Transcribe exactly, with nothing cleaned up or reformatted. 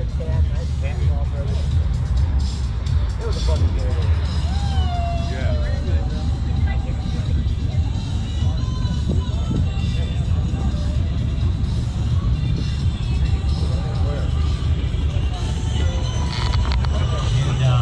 cat, nice cat and all, brother. It was a fun game.